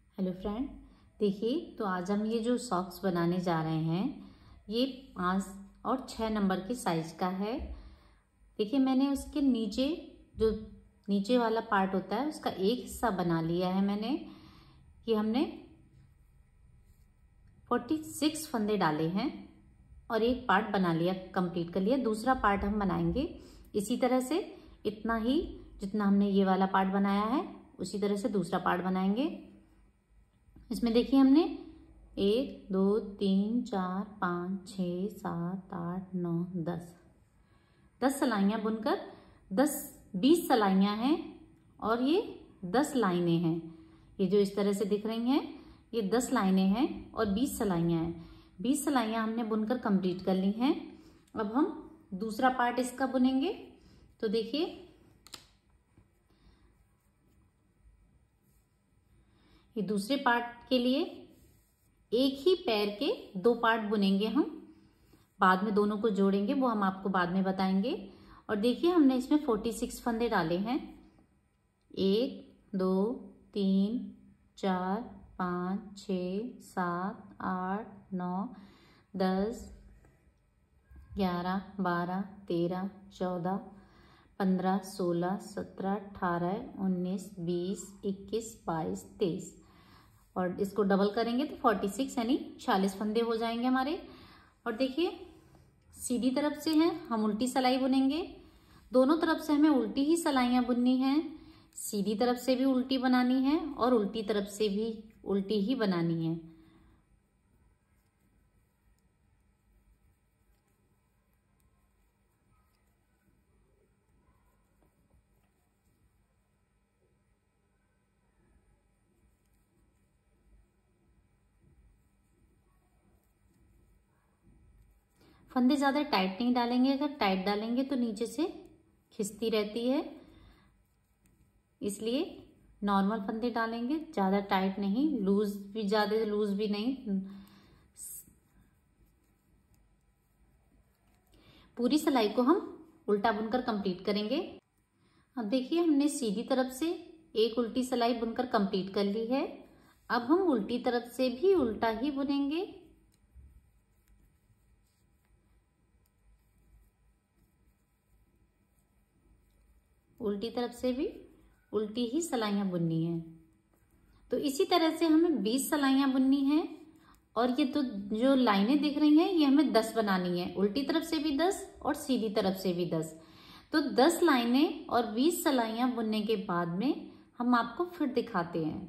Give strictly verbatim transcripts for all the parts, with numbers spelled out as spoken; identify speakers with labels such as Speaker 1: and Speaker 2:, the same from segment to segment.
Speaker 1: Hello friend, देखिए तो आज हम ये जो सॉक्स बनाने जा रहे हैं ये पाँच और छः नंबर के साइज का है। देखिए मैंने उसके नीचे जो नीचे वाला पार्ट होता है उसका एक हिस्सा बना लिया है मैंने। कि हमने छियालीस फंदे डाले हैं और एक पार्ट बना लिया, कंप्लीट कर लिया। दूसरा पार्ट हम बनाएंगे इसी तरह से, इतना ही जितना हमने ये वाला पार्ट बनाया है उसी तरह से दूसरा पार्ट बनाएंगे। इसमें देखिए हमने एक दो तीन चार पाँच छ सात आठ नौ दस दस सलाइयाँ बुनकर दस बीस सलाइयाँ हैं और ये दस लाइनें हैं। ये जो इस तरह से दिख रही हैं ये दस लाइनें हैं और बीस सलाइयाँ हैं। बीस सलाइयाँ हमने बुनकर कंप्लीट कर ली हैं। अब हम दूसरा पार्ट इसका बुनेंगे। तो देखिए ये दूसरे पार्ट के लिए एक ही पैर के दो पार्ट बुनेंगे हम, बाद में दोनों को जोड़ेंगे, वो हम आपको बाद में बताएंगे। और देखिए हमने इसमें छियालीस फंदे डाले हैं। एक दो तीन चार पाँच छ सात आठ नौ दस ग्यारह बारह तेरह चौदह पंद्रह सोलह सत्रह अठारह उन्नीस बीस इक्कीस बाईस तेईस, और इसको डबल करेंगे तो छियालीस यानी छियालीस फंदे हो जाएंगे हमारे। और देखिए सीधी तरफ से हैं हम उल्टी सिलाई बुनेंगे, दोनों तरफ से हमें उल्टी ही सिलाइयाँ बुननी हैं। सीधी तरफ से भी उल्टी बनानी है और उल्टी तरफ से भी उल्टी ही बनानी है। फंदे ज़्यादा टाइट नहीं डालेंगे, अगर टाइट डालेंगे तो नीचे से खिंचती रहती है, इसलिए नॉर्मल फंदे डालेंगे, ज़्यादा टाइट नहीं, लूज भी ज़्यादा लूज भी नहीं। पूरी सिलाई को हम उल्टा बुनकर कंप्लीट करेंगे। अब देखिए हमने सीधी तरफ से एक उल्टी सिलाई बुनकर कंप्लीट कर ली है। अब हम उल्टी तरफ से भी उल्टा ही बुनेंगे। उल्टी तरफ से भी उल्टी ही सिलाइयाँ बुननी है। तो इसी तरह से हमें बीस सिलाइयाँ बुननी है। और ये तो जो लाइनें दिख रही हैं ये हमें दस बनानी है, उल्टी तरफ से भी दस और सीधी तरफ से भी दस। तो दस लाइनें और बीस सिलाइयाँ बुनने के बाद में हम आपको फिर दिखाते हैं।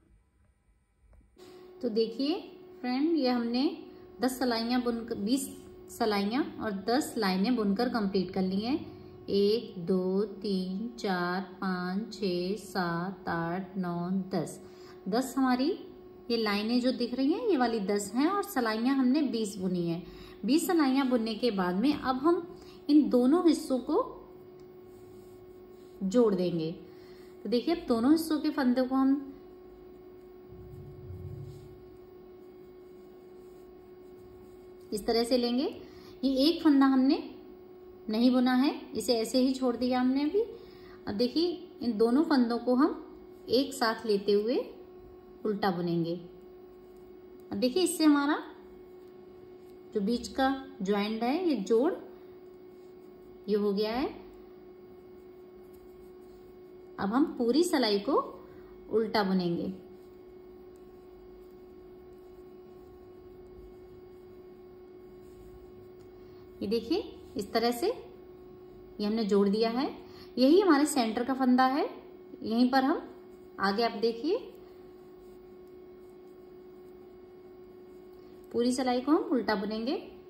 Speaker 1: तो देखिए फ्रेंड, ये हमने दस सिलाइयाँ बुन बीस सिलाइयाँ और दस लाइनें बुनकर कंप्लीट कर ली हैं। एक दो तीन चार पाँच छ सात आठ नौ दस दस हमारी ये लाइनें जो दिख रही हैं ये वाली दस हैं और सिलाइयाँ हमने बीस बुनी है। बीस सिलाइयाँ बुनने के बाद में अब हम इन दोनों हिस्सों को जोड़ देंगे। तो देखिए अब दोनों हिस्सों के फंदे को हम इस तरह से लेंगे। ये एक फंदा हमने नहीं बुना है, इसे ऐसे ही छोड़ दिया हमने अभी। अब देखिए इन दोनों फंदों को हम एक साथ लेते हुए उल्टा बुनेंगे। अब देखिए इससे हमारा जो बीच का जॉइंट है ये जोड़ ये हो गया है। अब हम पूरी सिलाई को उल्टा बुनेंगे। ये देखिए इस तरह से ये हमने जोड़ दिया है। यही हमारे सेंटर का फंदा है, यहीं पर हम आगे आप देखिए पूरी सिलाई को हम उल्टा बुनेंगे।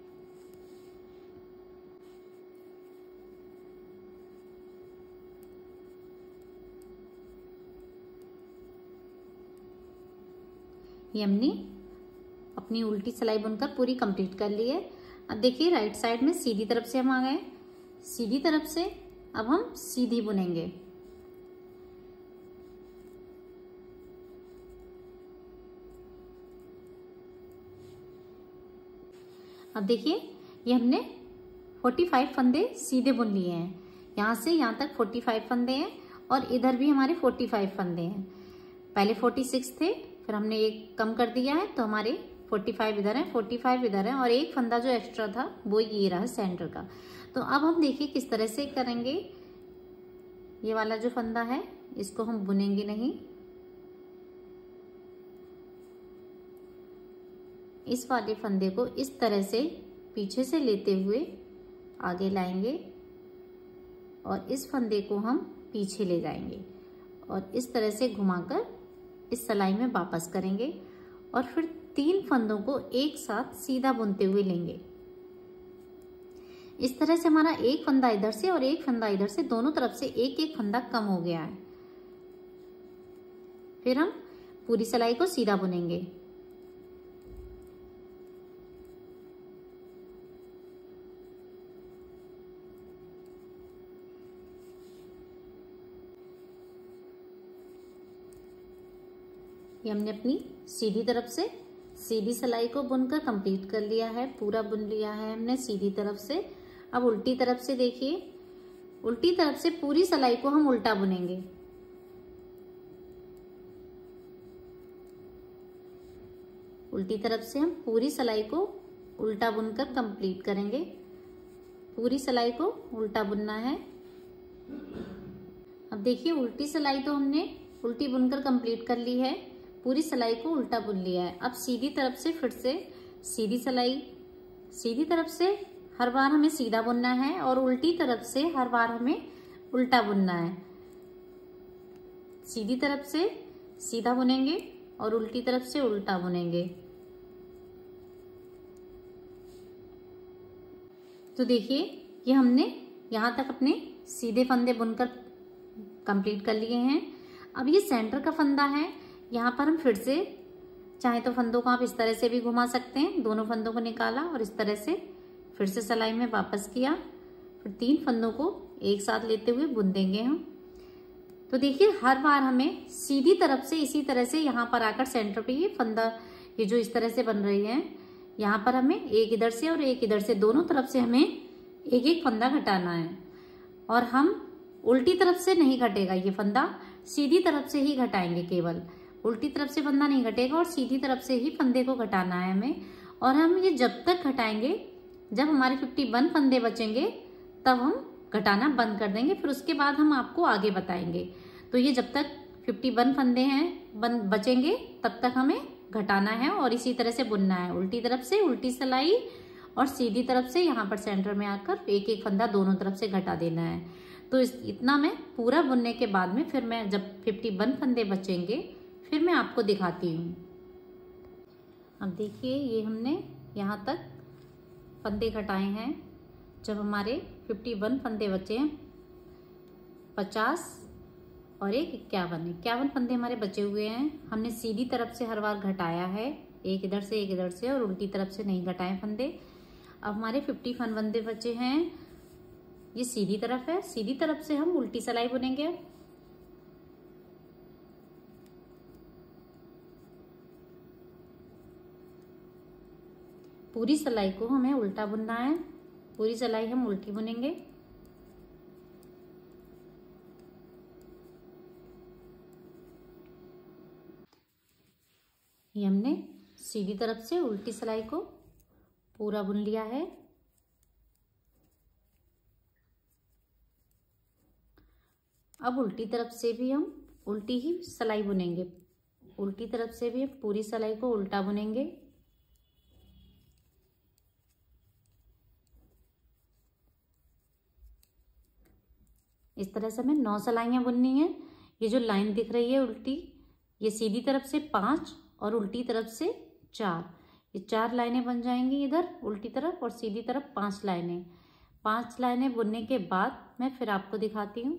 Speaker 1: ये हमने अपनी उल्टी सिलाई बुनकर पूरी कंप्लीट कर ली है। अब देखिए राइट साइड में सीधी तरफ से हम आ गए। सीधी तरफ से अब हम सीधी बुनेंगे। अब देखिए ये हमने पैंतालीस फंदे सीधे बुन लिए हैं। यहाँ से यहाँ तक पैंतालीस फंदे हैं और इधर भी हमारे पैंतालीस फंदे हैं। पहले छियालीस थे, फिर हमने एक कम कर दिया है तो हमारे पैंतालीस इधर है, पैंतालीस इधर है और एक फंदा जो एक्स्ट्रा था वो ये रहा सेंटर का। तो अब हम देखिए किस तरह से करेंगे। ये वाला जो फंदा है इसको हम बुनेंगे नहीं, इस वाले फंदे को इस तरह से पीछे से लेते हुए आगे लाएंगे और इस फंदे को हम पीछे ले जाएंगे और इस तरह से घुमाकर इस सिलाई में वापस करेंगे और फिर तीन फंदों को एक साथ सीधा बुनते हुए लेंगे। इस तरह से हमारा एक फंदा इधर से और एक फंदा इधर से, दोनों तरफ से एक एक फंदा कम हो गया है। फिर हम पूरी सिलाई को सीधा बुनेंगे। ये हमने अपनी सीधी तरफ से सीधी सिलाई को बुनकर कंप्लीट कर लिया है, पूरा बुन लिया है हमने सीधी तरफ से। अब उल्टी तरफ से देखिए, उल्टी तरफ से पूरी सिलाई को हम उल्टा बुनेंगे। उल्टी तरफ से हम पूरी सिलाई को उल्टा बुनकर कंप्लीट करेंगे। पूरी सिलाई को उल्टा बुनना है। अब देखिए उल्टी सिलाई तो हमने उल्टी बुनकर कंप्लीट कर ली है, पूरी सिलाई को उल्टा बुन लिया है। अब सीधी तरफ से फिर से सीधी सिलाई, सीधी तरफ से हर बार हमें सीधा बुनना है और उल्टी तरफ से हर बार हमें उल्टा बुनना है। सीधी तरफ से सीधा बुनेंगे और उल्टी तरफ से उल्टा बुनेंगे। तो देखिए ये हमने यहाँ तक अपने सीधे फंदे बुनकर कंप्लीट कर लिए हैं। अब ये सेंटर का फंदा है, यहाँ पर हम फिर से चाहे तो फंदों को आप इस तरह से भी घुमा सकते हैं। दोनों फंदों को निकाला और इस तरह से फिर से सिलाई में वापस किया, फिर तीन फंदों को एक साथ लेते हुए बुन देंगे हम। तो देखिए हर बार हमें सीधी तरफ से इसी तरह से यहाँ पर आकर सेंटर पे ये फंदा, ये जो इस तरह से बन रही है, यहाँ पर हमें एक इधर से और एक इधर से, दोनों तरफ से हमें एक एक फंदा घटाना है। और हम उल्टी तरफ से नहीं घटेगा ये फंदा, सीधी तरफ से ही घटाएंगे। केवल उल्टी तरफ से फंदा नहीं घटेगा और सीधी तरफ से ही फंदे को घटाना है हमें। और हम ये जब तक घटाएंगे, जब हमारे इक्यावन फंदे बचेंगे तब हम घटाना बंद कर देंगे, फिर उसके बाद हम आपको आगे बताएंगे। तो ये जब तक इक्यावन फंदे हैं बन बचेंगे तब तक हमें घटाना है और इसी तरह से बुनना है। उल्टी तरफ से उल्टी सिलाई और सीधी तरफ से यहाँ पर सेंटर में आकर एक एक फंदा दोनों तरफ से घटा देना है। तो इस इतना मैं पूरा बुनने के बाद में फिर मैं जब इक्यावन फंदे बचेंगे फिर मैं आपको दिखाती हूँ। अब देखिए ये हमने यहाँ तक फंदे घटाए हैं। जब हमारे इक्यावन फंदे बचे हैं, पचास और एक इक्यावन इक्यावन फंदे हमारे बचे हुए हैं। हमने सीधी तरफ से हर बार घटाया है, एक इधर से एक इधर से, और उल्टी तरफ से नहीं घटाए फंदे। अब हमारे पचपन फंदे बचे हैं, ये सीधी तरफ है, सीधी तरफ से हम उल्टी सिलाई बुनेंगे। पूरी सिलाई को हमें उल्टा बुनना है, पूरी सिलाई हम उल्टी बुनेंगे। ये हमने सीधी तरफ से उल्टी सिलाई को पूरा बुन लिया है। अब उल्टी तरफ से भी हम उल्टी ही सिलाई बुनेंगे। उल्टी तरफ से भी हम पूरी सिलाई को उल्टा बुनेंगे। इस तरह से हमें नौ सिलाइयाँ बुननी है। ये जो लाइन दिख रही है उल्टी, ये सीधी तरफ से पांच और उल्टी तरफ से चार, ये चार लाइनें बन जाएंगी इधर उल्टी तरफ, और सीधी तरफ पांच लाइनें। पांच लाइनें बुनने के बाद मैं फिर आपको दिखाती हूँ।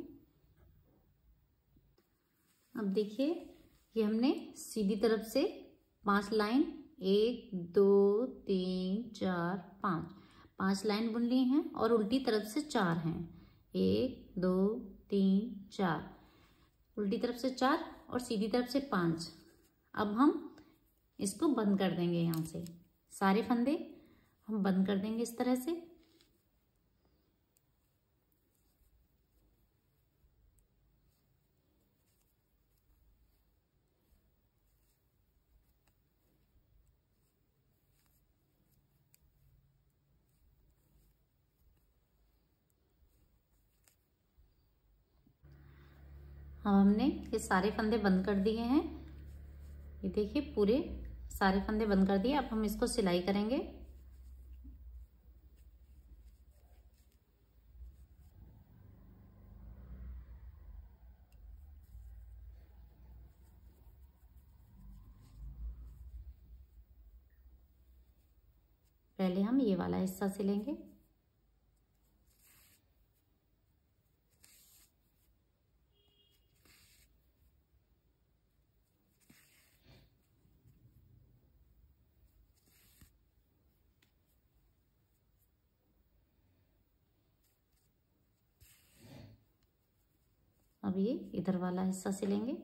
Speaker 1: अब देखिए ये हमने सीधी तरफ से पांच लाइन, एक दो तीन चार पाँच, पांच लाइन बुन ली हैं, और उल्टी तरफ से चार हैं, एक दो तीन चार, उल्टी तरफ से चार और सीधी तरफ से पांच। अब हम इसको बंद कर देंगे, यहाँ से सारे फंदे हम बंद कर देंगे इस तरह से। अब हमने ये सारे फंदे बंद कर दिए हैं। ये देखिए पूरे सारे फंदे बंद कर दिए। अब हम इसको सिलाई करेंगे। पहले हम ये वाला हिस्सा सिलेंगे। अब ये इधर वाला हिस्सा सिलेंगे।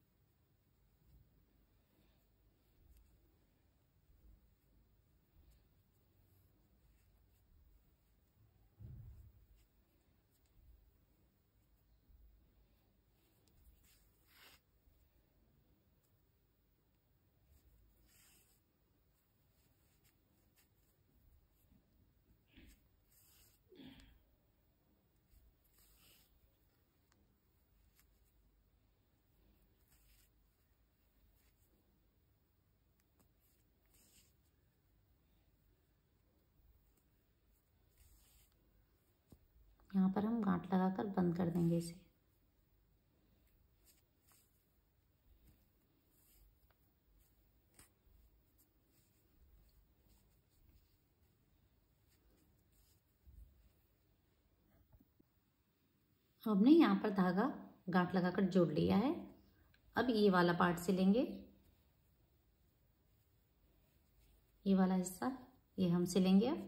Speaker 1: यहाँ पर हम गांठ लगाकर बंद कर देंगे इसे। हमने यहाँ पर धागा गांठ लगाकर जोड़ लिया है। अब ये वाला पार्ट सिलेंगे। ये वाला हिस्सा ये हम सिलेंगे। अब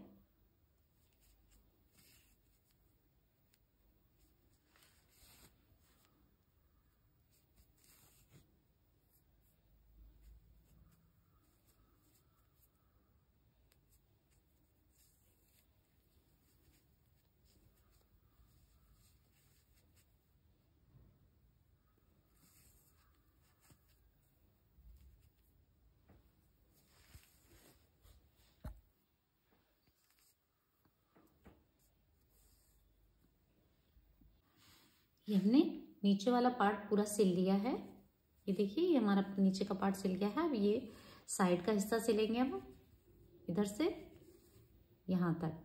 Speaker 1: ये हमने नीचे वाला पार्ट पूरा सिल लिया है। ये देखिए ये हमारा नीचे का पार्ट सिल गया है। अब ये साइड का हिस्सा सिलेंगे अब इधर से यहाँ तक।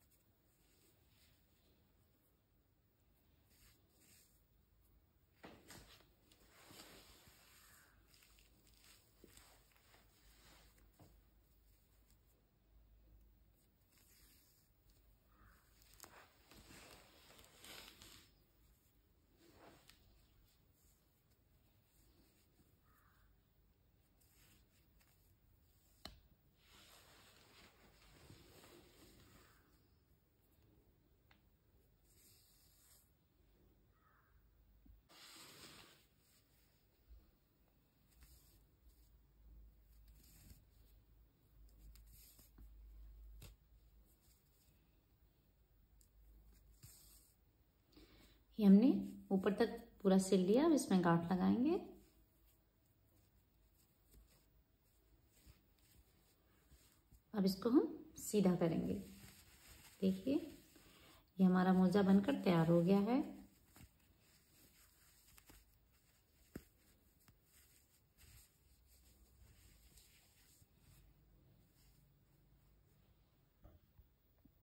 Speaker 1: ये हमने ऊपर तक पूरा सिल लिया। अब इसमें गांठ लगाएंगे। अब इसको हम सीधा करेंगे। देखिए ये हमारा मोजा बनकर तैयार हो गया है।